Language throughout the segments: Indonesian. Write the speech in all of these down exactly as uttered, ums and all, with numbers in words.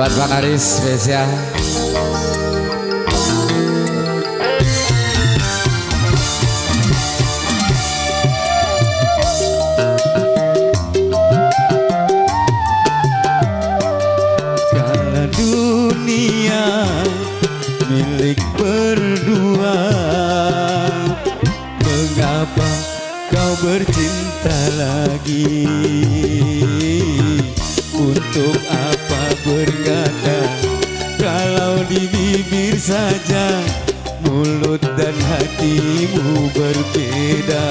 Buat Bang Aris spesial. Kala dunia milik berdua, mengapa kau bercinta lagi? Untuk apa berkata kalau di bibir saja mulut dan hatimu berbeda?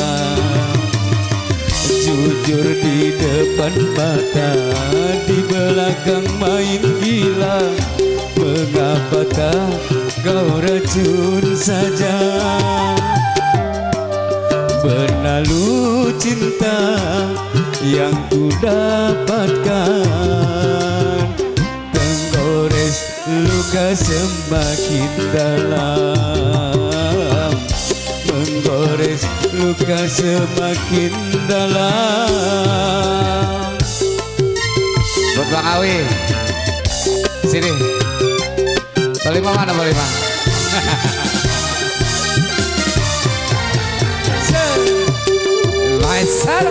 Jujur di depan mata, di belakang main gila. Mengapa tak kau racun saja? Berlalu cinta yang ku dapatkan, tenggores luka semakin dalam, menggores luka semakin dalam. Buat Bang Awi, sini. Bolima mana Bolima? Maesar.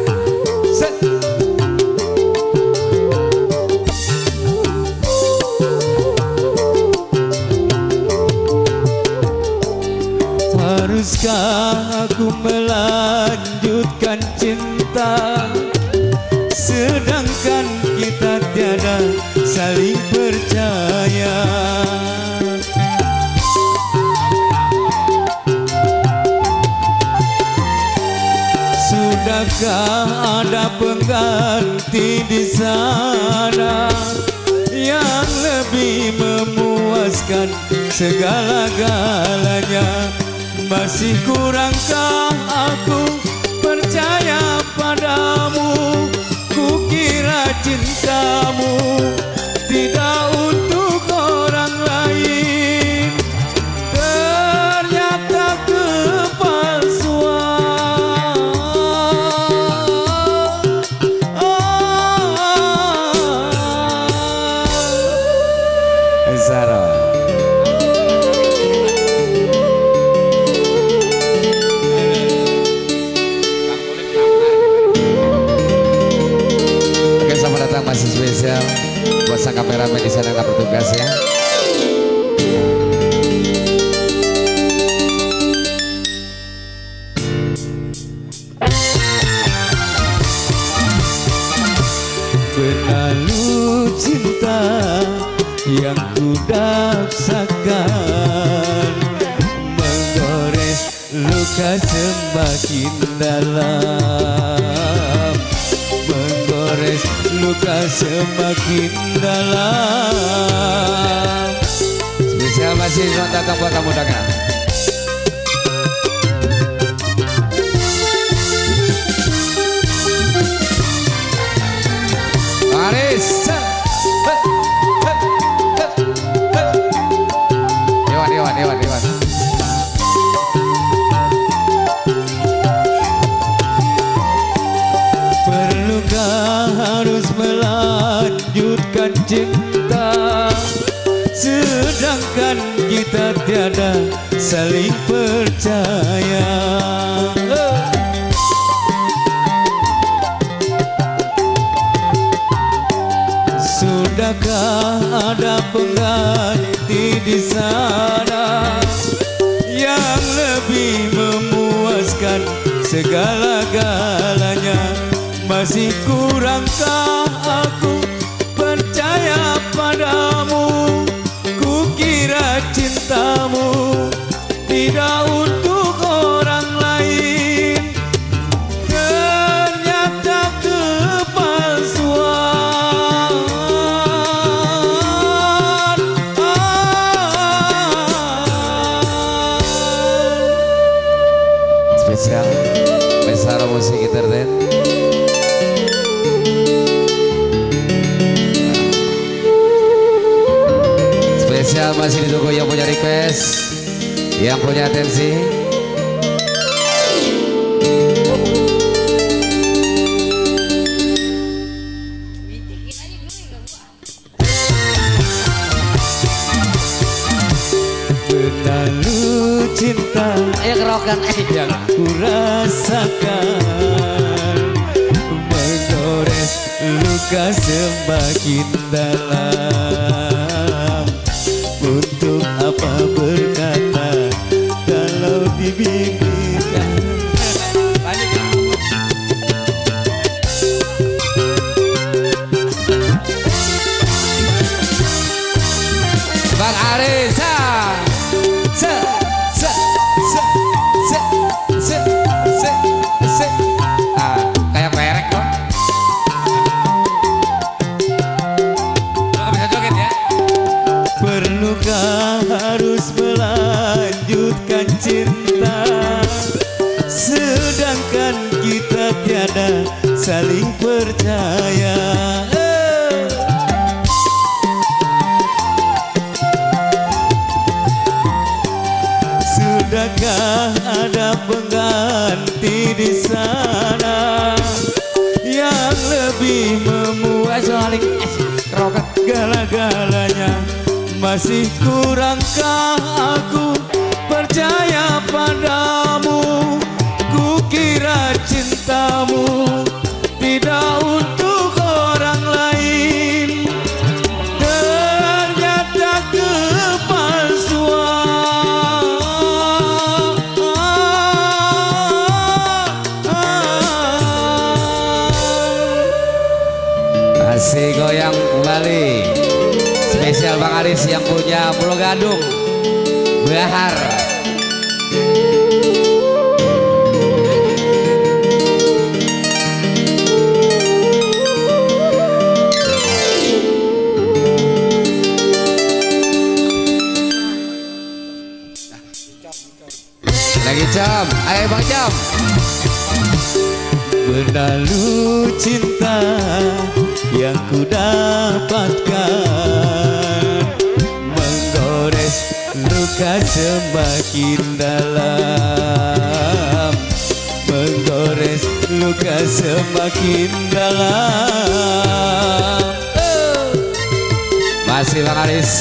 Haruskah aku melanjutkan cinta, sedangkan kita tiada saling percaya? Sudahkah ada pengganti di sana yang lebih memuaskan segala-galanya? Masih kurangkah aku percaya padamu? Kukira cintamu tidak untuk orang lain, ternyata kepalsuan. Zara. Masih spesial buat sang kameramen di sana yang bertugas ya. Berlalu cinta yang ku daksakan, menggores luka semakin dalam, menggores luka semakin dalam. Spesial masih datang buat kamu dagang. Aris. Dewan, Dewan, Dewan, Dewan. Perlukah harus melanjutkan cinta, sedangkan kita tiada saling percaya? Sudahkah ada pengganti di sana yang lebih memuaskan segala-galanya? Masih kurangkah aku percaya padamu? Kukira cintamu tidak untuk orang lain, ternyata kepalsuan. Spesial Besar Musik Entertain. Spesial masih ditunggu yang punya request, yang punya atensi. rokan yang ku rasakan menggores luka semakin dalam. Untuk apa berkata kalau dibimbing. Bang Arisa, se, se, se, se, se, se, se, ah, kayak perek kok. Lo bisa joget ya? Perlukah harus melanjutkan cinta, sedangkan kita tiada saling percaya. Sudahkah ada pengganti di sana yang lebih memuas saling rokat segala-galanya? Masih kurangkah aku percaya padamu? Kukira cintamu tidak untuk orang lain, ternyata kepalsuan. Masih goyang kembali spesial Bang Aris yang punya Pulau Gadung Bahar. Lagi Cam, ayo Bang Cam. Berlalu cinta yang ku dapatkan menggores luka semakin dalam, menggores luka semakin dalam. Oh. Masih Bang Aris.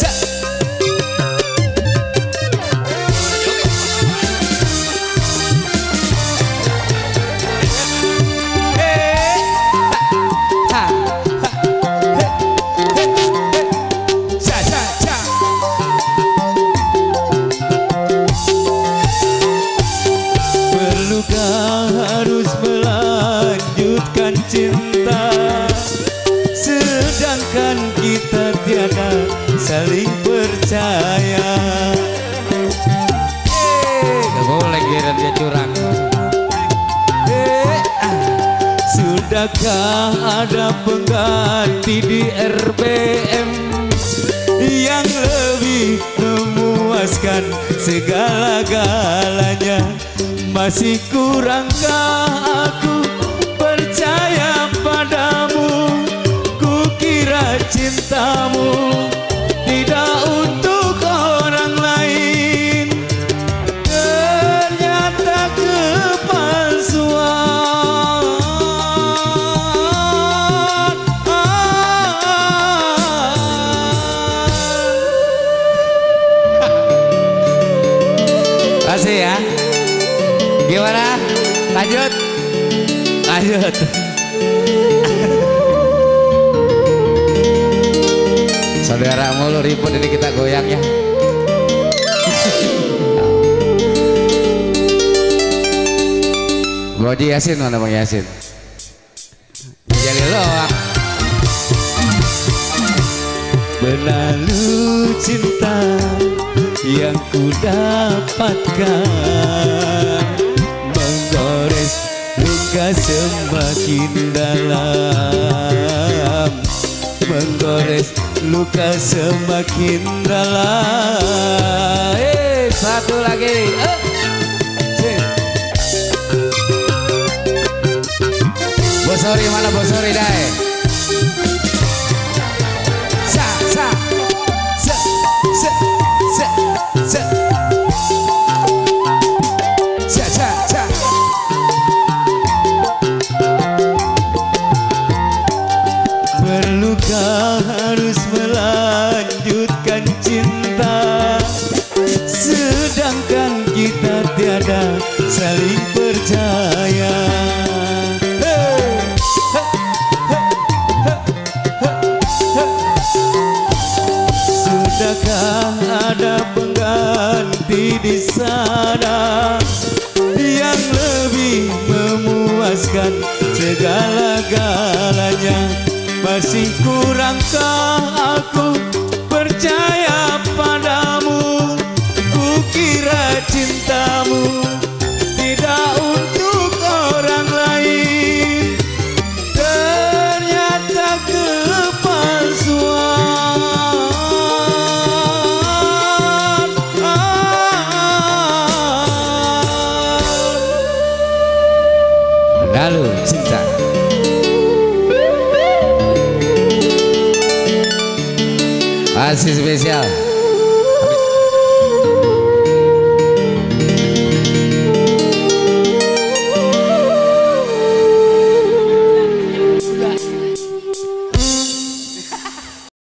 Harus melanjutkan cinta, sedangkan kita tiada saling percaya. Gak boleh kira dia curang. Eh, ah. Sudahkah ada pengganti di R B M yang lebih memuaskan segala-galanya? Masih kurangkah aku percaya padamu? Kukira cintamu tidak untuk orang lain, ternyata kepalsuan. Masih ya. Gimana? Lanjut. Lanjut. Saudara mulu ribut ini kita goyang ya. Boji Yasin mana Bang Yasin? Jadi loak. Berlalu cinta yang ku dapatkan menggores luka semakin dalam, menggores luka semakin dalam. Eh, satu lagi. Eh. Bosori mana Bosori dai? Sa sa sa sa sa sa sa sa sa. Perlukah harus melanjutkan cinta, sedangkan kita tiada Tidakkah ada pengganti di sana yang lebih memuaskan segala-galanya? Masih kurangkah aku percaya padamu? Kukira cintamu tidak untuk orang lain, ternyata kepalsuan. Lalu cinta. Masih spesial